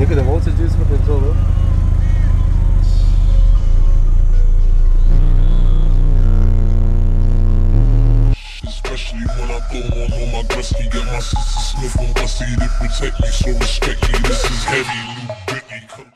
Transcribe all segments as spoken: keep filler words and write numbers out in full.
Look at the voltage juice for control, bro. Especially when I go on all my Gusky, got my sister Smith on Gusty to protect me, so respect me. This is heavy, Lou Britney. Come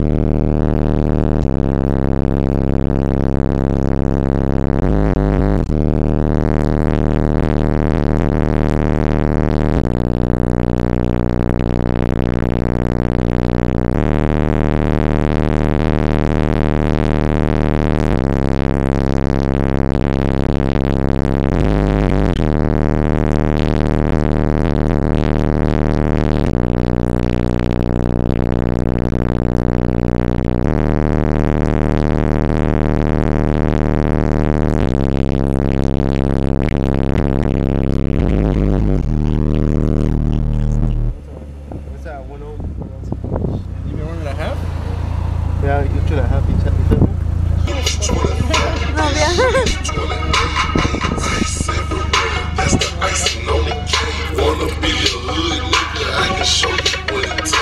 Yeah, you should have happy chat with them. That's the icing on the cake. Wanna be a hood nigga? I can show you what it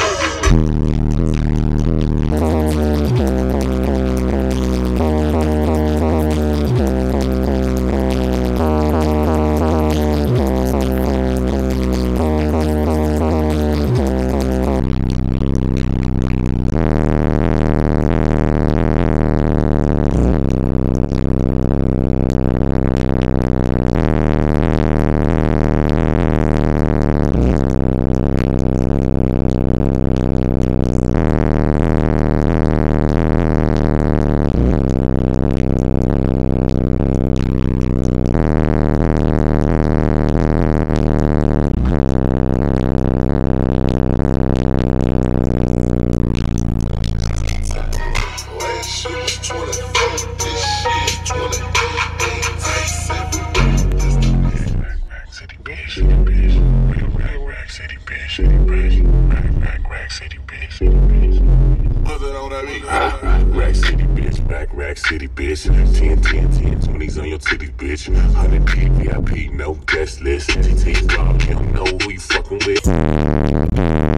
Rack City, bitch, back Rack City, bitch. ten, ten, ten, twenties on your titties, bitch. one hundred P, V I P, no guest list. T T, you don't know who you fucking with.